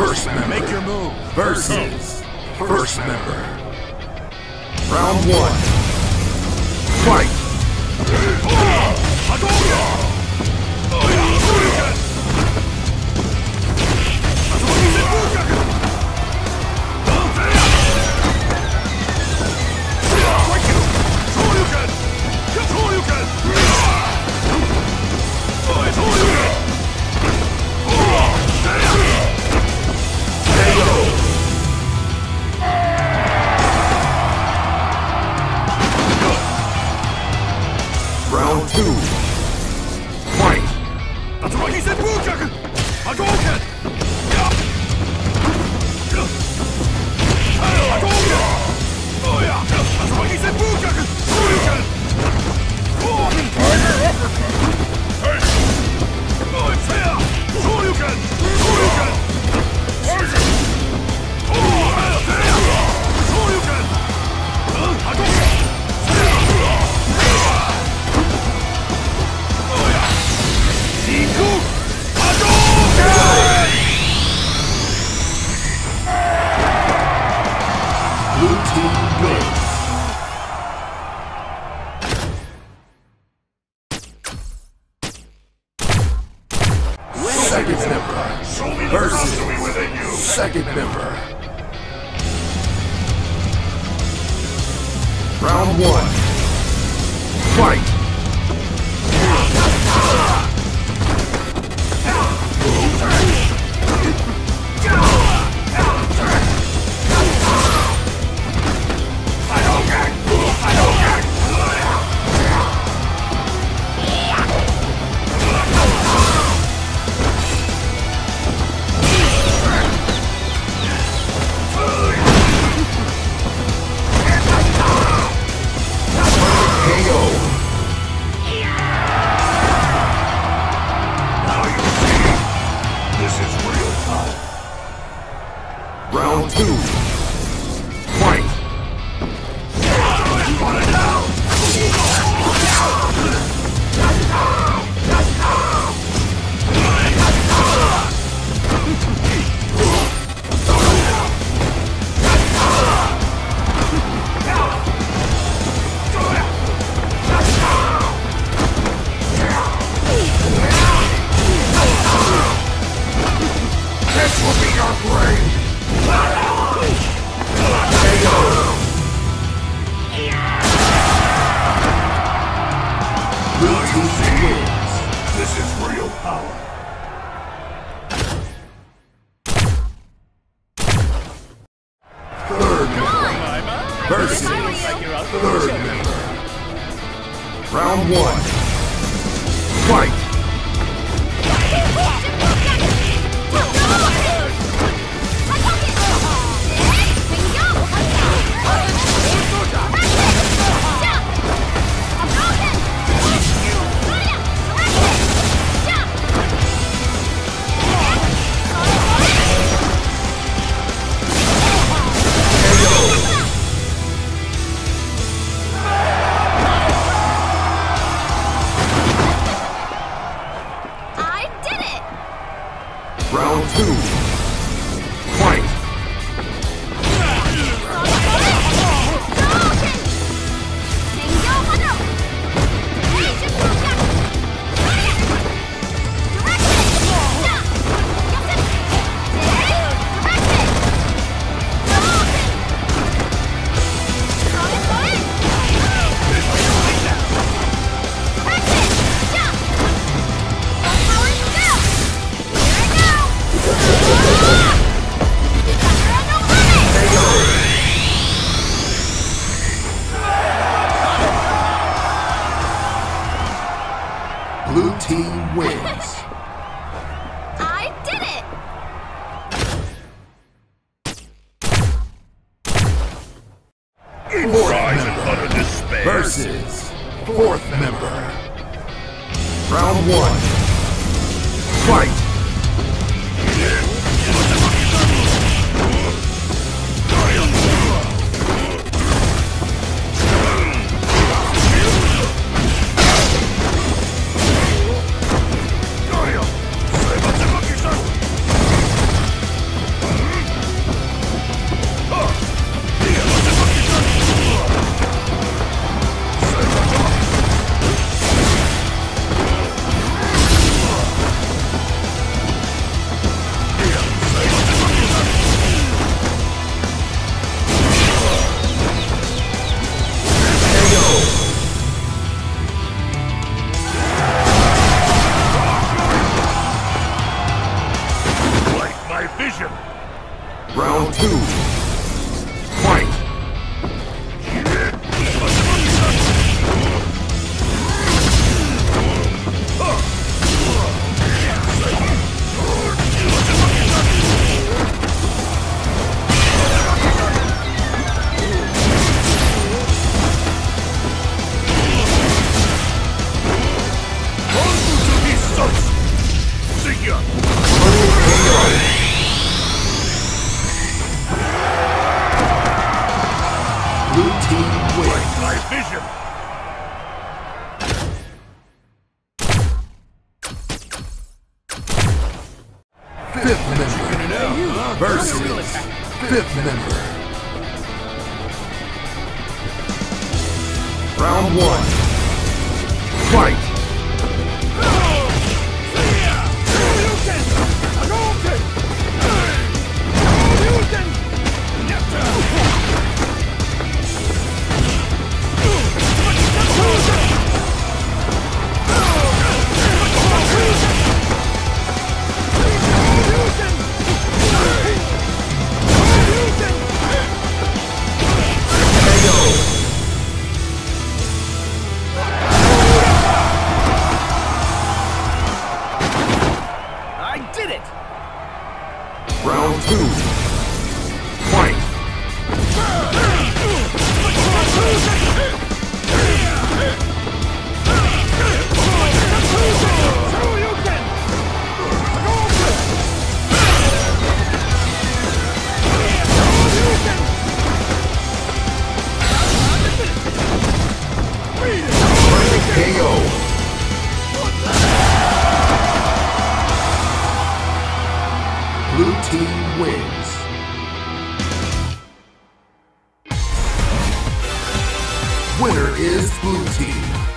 First member. Make your move. Versus first member. Round one. Fight. Round two. Fight! Tatsumaki Senpukyaku! Hadouken! Hadouken! Tatsumaki Senpukyaku! Shoryuken! Tiger Uppercut! Shoryuken! Shoryuken! Shoryuken! Hadouken! Blue team wins. Second member versus second member. Round one. Fight. Round two. Fight! This will be your grave! Blue team wins. This is real power. Third member versus third member. Round one. Fight. Round two. Fight! Blue team wins. I did it! Rise and utter despair. Versus fourth member. Round one. Fight! Round 2. Fight! Blue team wins. My vision. Fifth member versus fifth member. Round 1. Fight. Round 2. Fight! KO! Blue team wins. Winner is blue team.